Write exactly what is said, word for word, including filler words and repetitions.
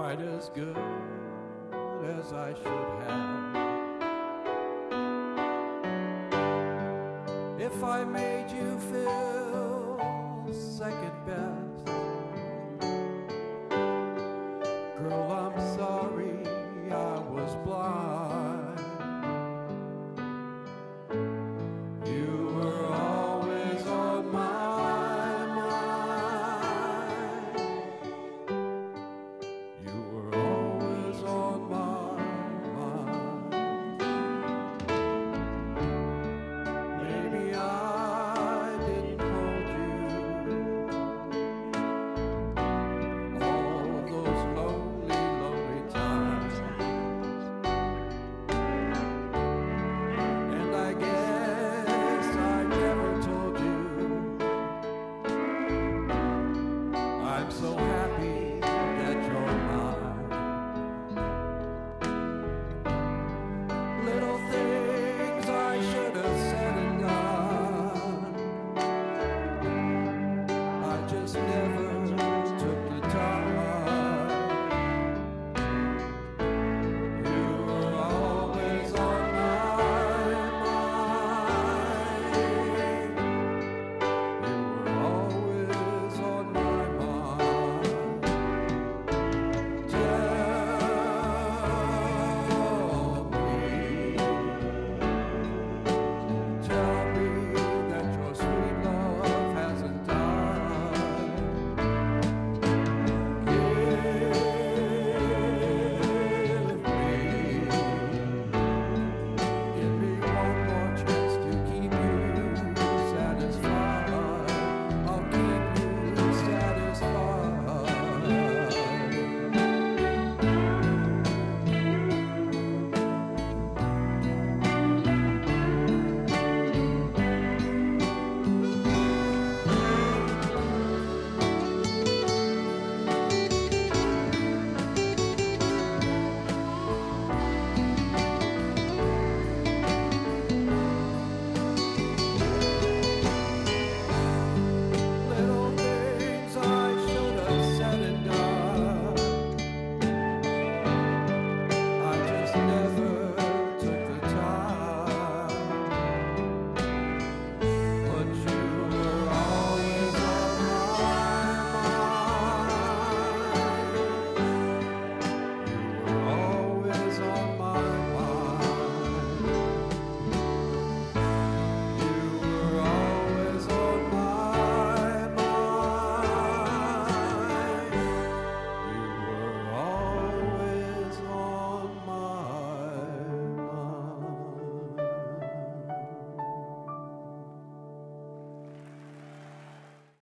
quite as good as I should have. If I made you feel second best, girl, I'm sorry I was blind. You were always on my mind. You were always on my mind. Maybe I didn't hold you all those lonely, lonely times. And I guess I never told you I'm so happy